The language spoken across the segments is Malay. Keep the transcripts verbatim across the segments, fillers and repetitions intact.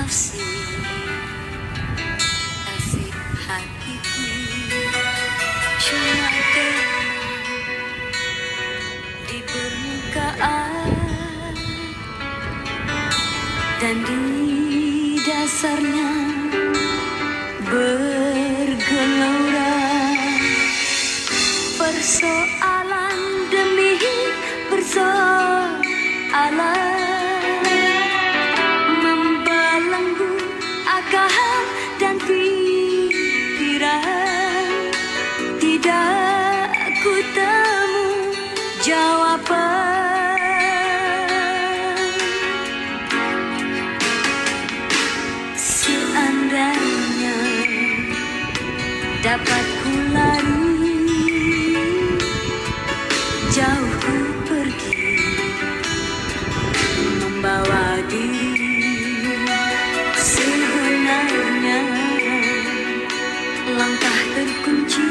tafsir nasib hatiku cuma tenang di permukaan dan di dasarnya bergelora persoalan demi persoalan membelenggu akal dan pikiran, tidak ku temu jawaban. Seandainya dapat ku lari jauh ku pergi membawa diri, sebenarnya langkah terkunci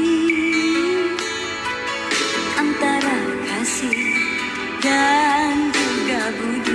antara kasih dan juga budi.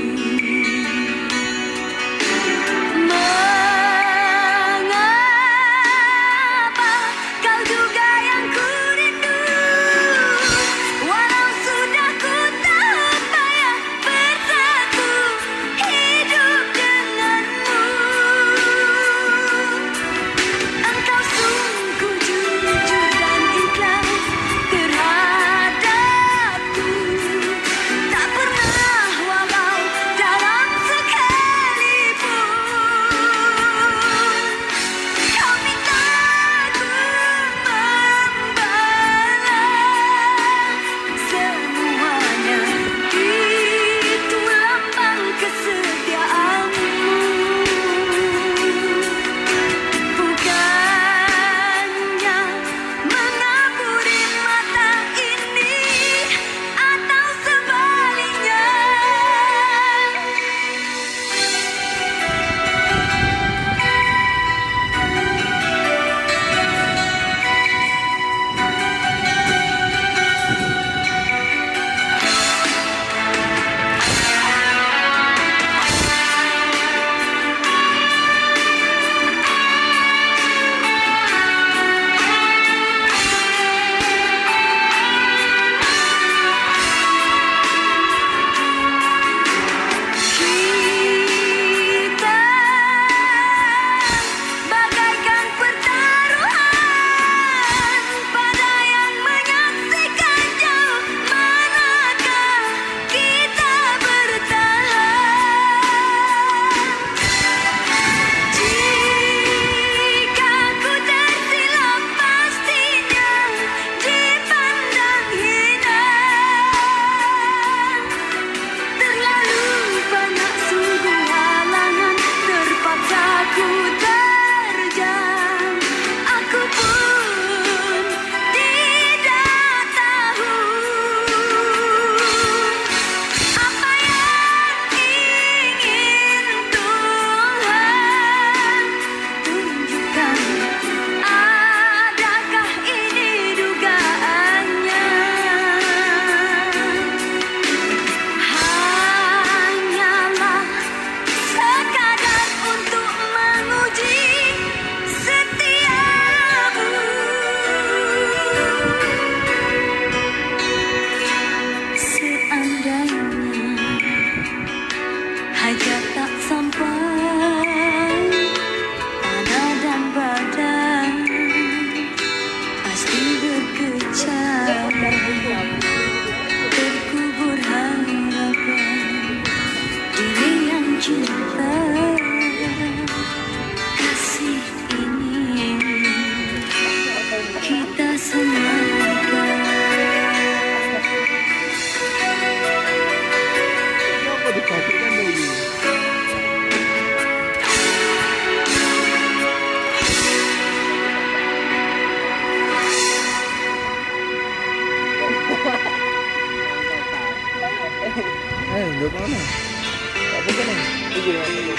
Eh, duduk mana? Tak apa kan? Iya, iya.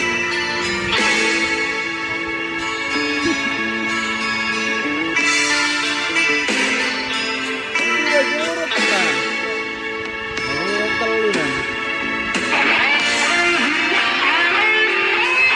Iya, jurut kan. Mau nonton lu kan?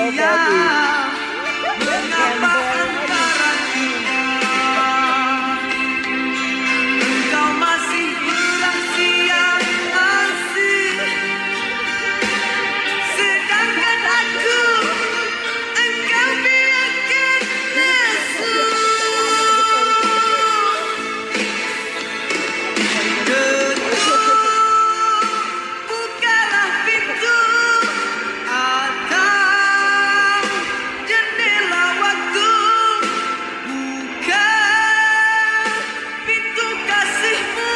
sayang, mengapa antara kita engkau masih berasia asing, sedangkan aku engkau biarkan masuk. Bukalah pintu atau jendela waktu, buka pintu kasihmu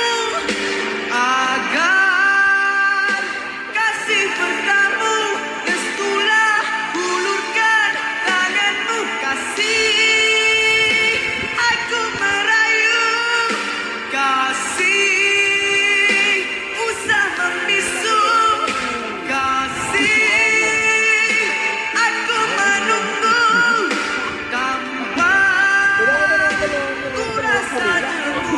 agar kasih bertamu. Restulah hulurkan tanganmu kasih, aku merayu kasih. Usah membisu kasih, aku menunggu tanpa ku rasa jenuh.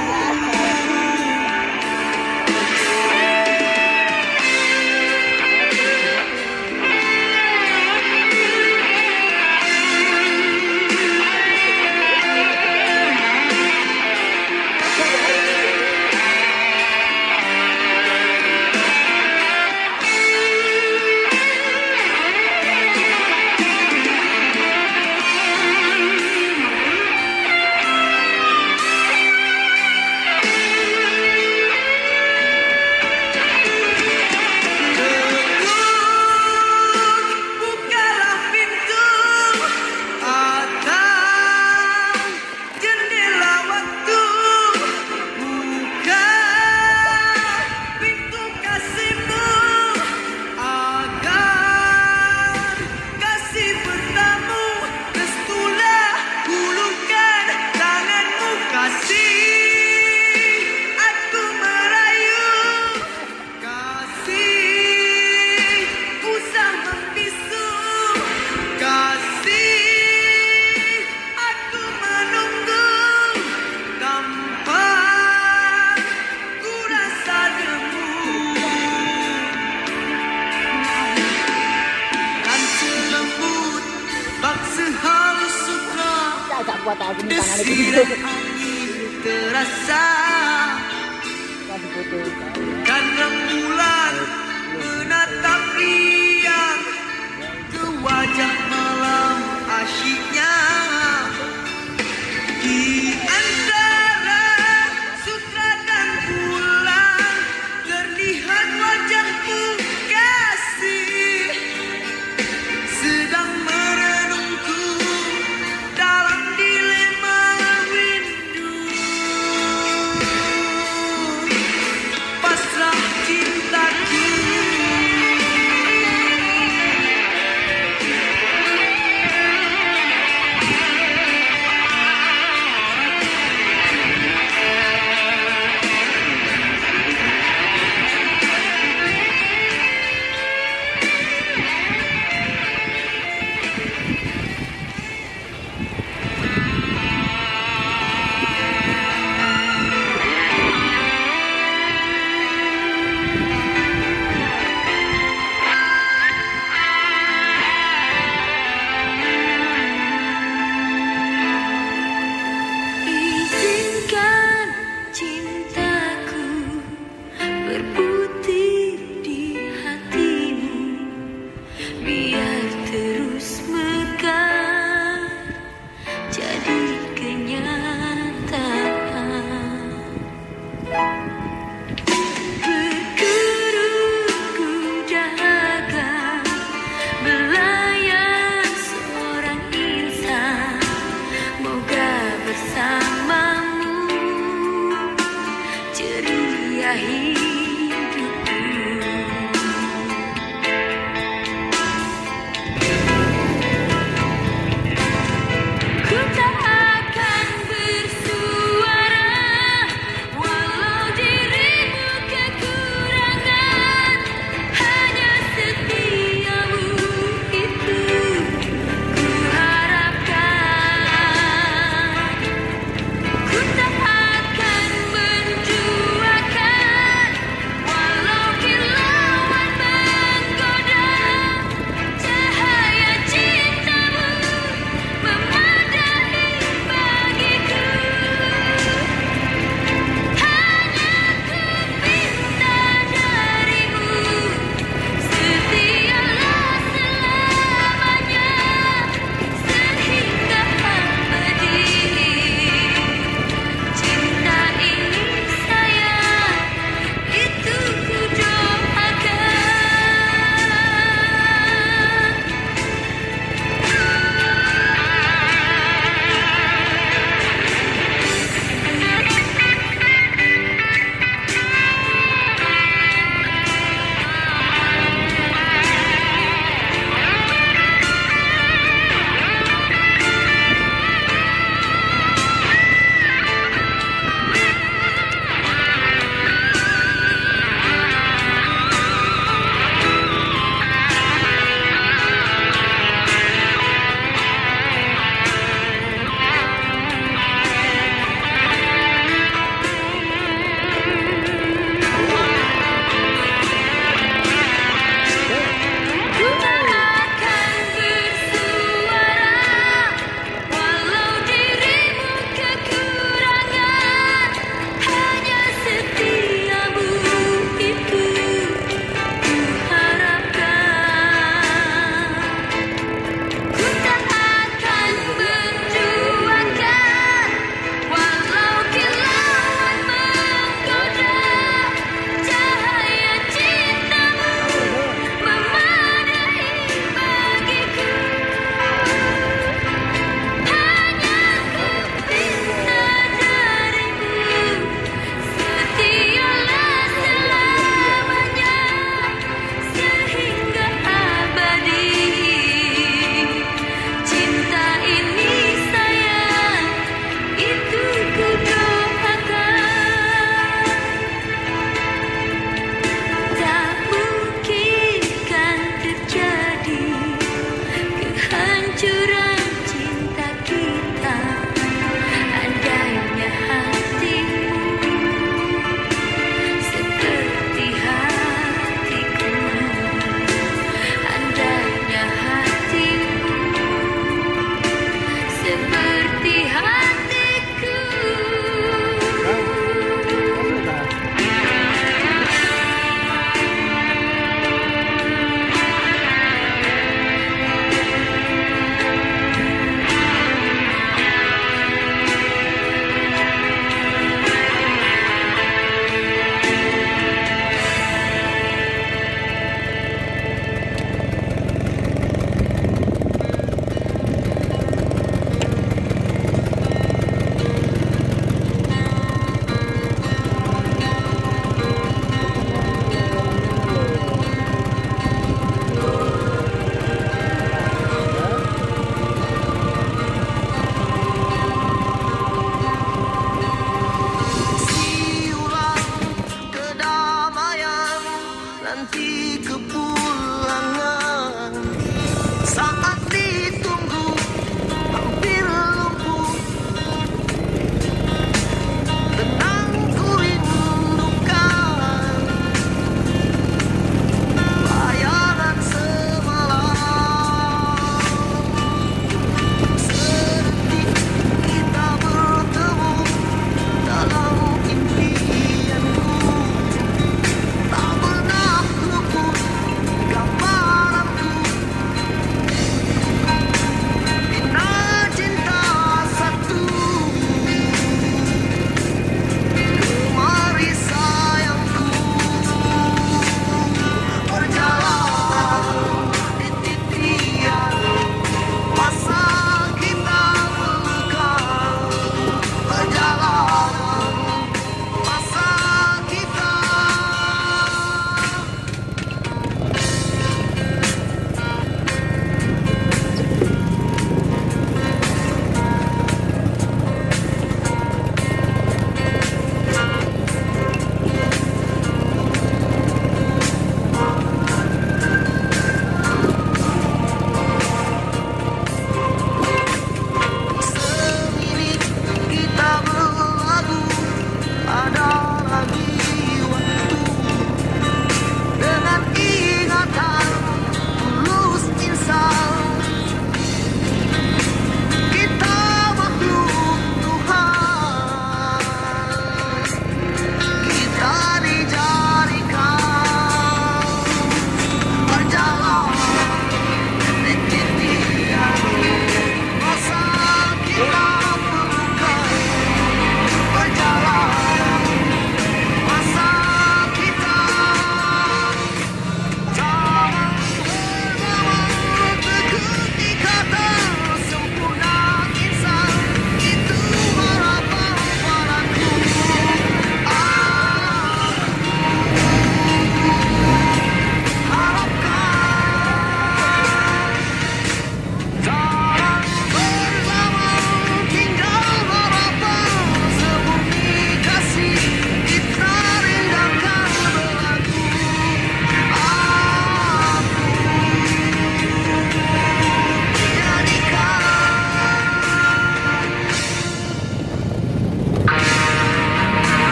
Bukalah pintu atau jendela waktu, buka pintu kasihmu agar kasih bertamu. Restulah hulurkan tanganmu kasih, aku merayu kasih. Usah membisu kasih, aku menunggu tanpa ku rasa jenuh. Dan selembut bak sehalus sutra, Tak kuat aku ni tangan aku. desiran angin terasa, Kasih foto. dan rembulan menatap riang ke wajah malam asyiknya. Di antara sutra dan bulan terlihat wajahmu kasih, sedang merenungku dalam dilema rindu. Pasrah cintaku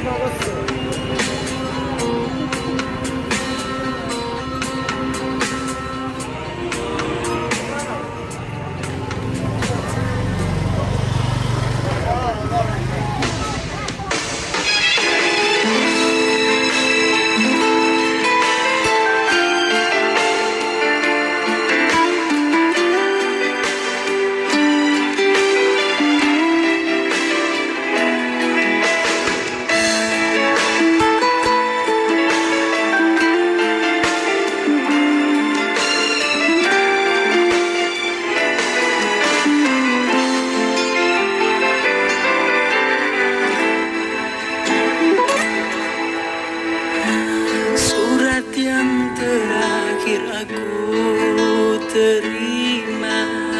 terima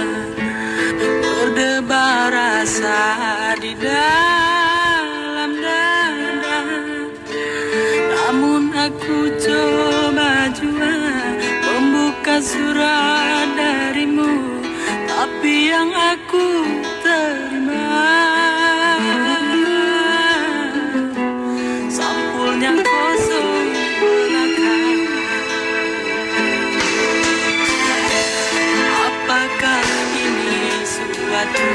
berdebar rasa di dalam dada, namun aku coba jua membuka surat darimu, tapi yang aku terima sampulnya kosong belaka. Apakah ini suatu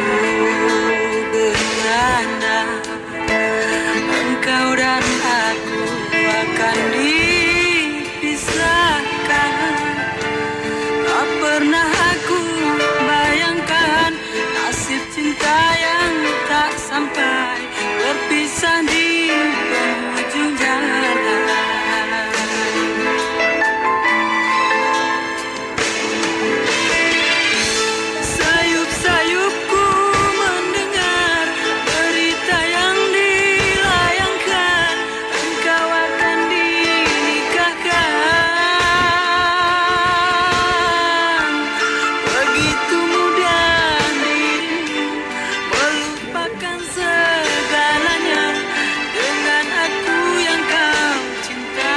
bertanda engkau dan aku akan dipisahkan? Tak pernah aku bayangkan nasib cinta yang tak sampai berpisah di penghujung jalan. Sayup-sayupku mendengar berita yang dilayangkan, engkau akan dinikahkan. Begitu mudah dirimu melupakan segalanya dengan aku yang kau cinta.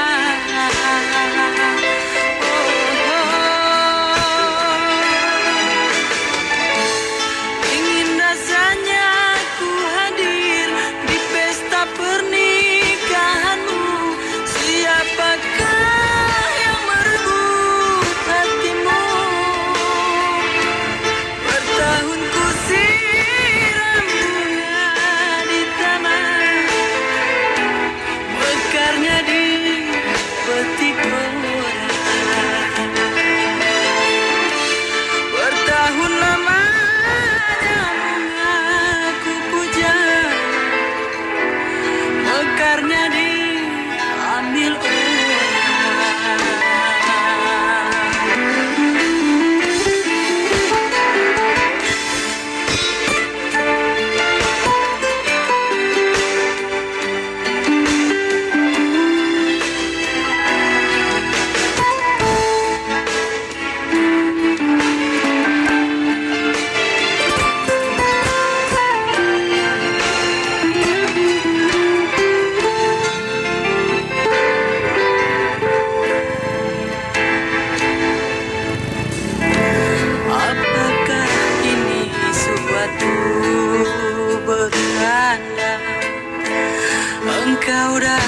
Ingin rasanya ku hadir di pesta pernikahanmu. Siapakah yang merebut hatimu? Bertahun ku siram bunga di taman, mekarnya di petik orang. Bertahun lamanya bunga ku puja, mekarnya diambil orang. Apakah ini suatu bertanda engkau dan